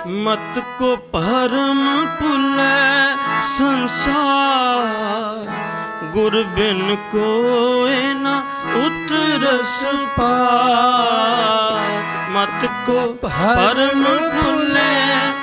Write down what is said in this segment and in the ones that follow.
मत को परम पुलै संसार, गुर बिन कोय न उतरस पार। मत को परम पुलै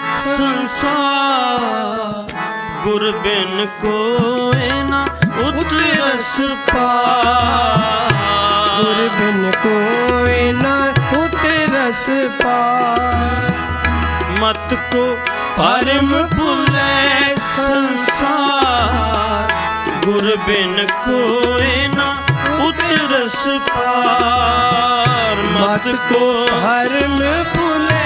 संसार, गुर बिन कोय न उतरस पार। गुर बिन कोय न उतरस पार। मत को परम पुलै संसार, गुर बिन कोय न उतरस पार। मत को परम पुलै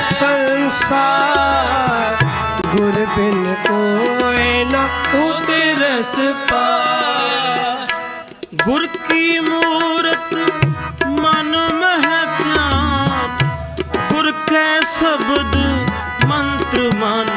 संसार, गुर बिन कोय न उतरस पार। गुर की मूरत मन मह ध्यान, गुर के शब्द मंत्र मन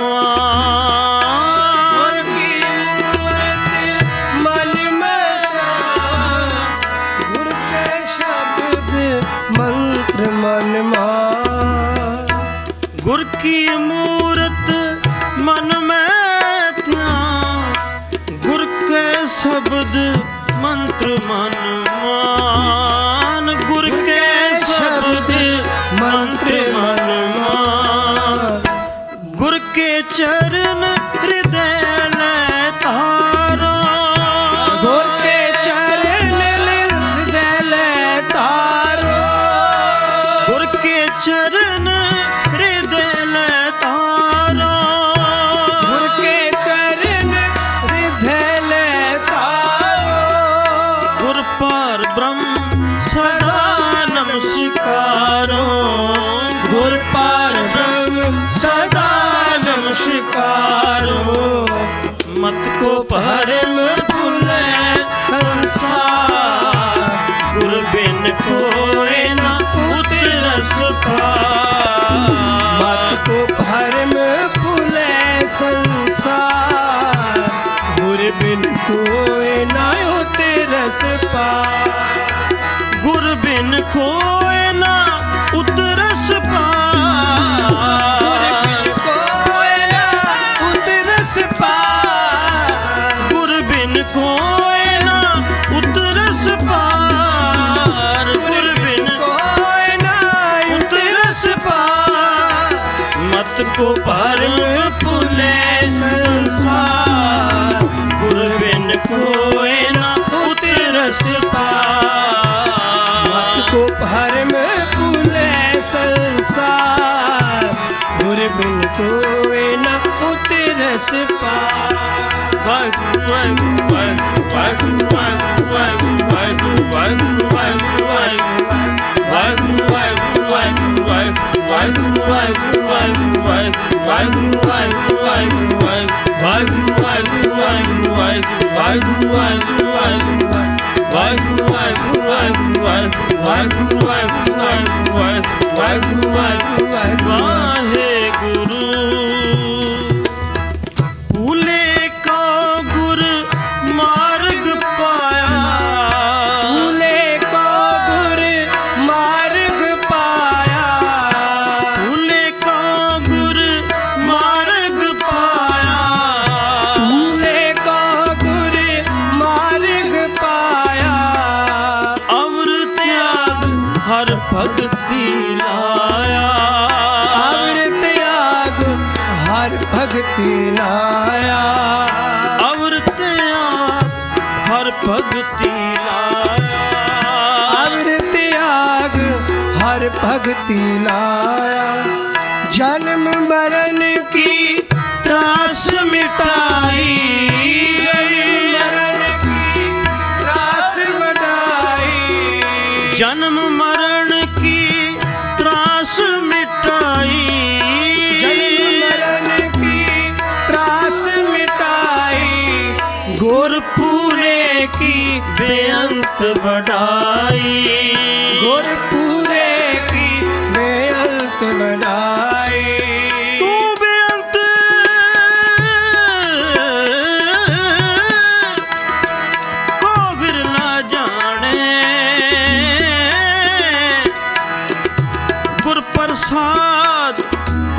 गुर की मूरत मन में ध्यान, गुर के शब्द मंत्र मन मान। गुर की मूरत मन में ध्यान, गुर के शब्द मंत्र मन मान। गुर के शब्द मंत्र मन मान। गुर के चरण हृदय ले तारो, गुर के चरण हृदय ले तारो। गुर के चरण हृदय ले तारो। गुर के चरण हृदय ले तारो। गुर पर ब्रह्म सदा नमस्कारो। गुर पर ब्रह्म सदा नमस्कारो। मत को परम पुलै संसार, गुर बिन कोय न उतरस पार। मत को परम पुलै संसार, गुर बिन कोय न उतरस पार। गुर बिन कोय न उतरस पार। गुर बिन कोय न उतरस पार। गुर बिन कोय न उतरस पार। मत को परम पुलै संसार, गुर बिन कोय न उतरस पार। मत को परम पुलै संसार, गुर बिन कोय न उतरस पार। भूले का गुर मार्ग पाया। भूले को गुर मार्ग पाया। भूले का गुर मार्ग पाया। भूले को गुर मार्ग पाया। अवर त्याग हर भगति लाया। अवर त्याग हर भगति लाया। अवर त्याग हर भगति लाया। अवर त्याग हर भगति लाया। जन्म मरण की त्रास मिटाई। जन्म मरण की त्रास मिटाई। जन्म मरण की त्रास मिटाई। जन्म मरण की त्रास मिटाई। गुरपुरे की बेअंत बढ़ाई। गुरपुरे की बेअंत बढ़ाई। तू बेअंत को बिरला जाने। गुर प्रसाद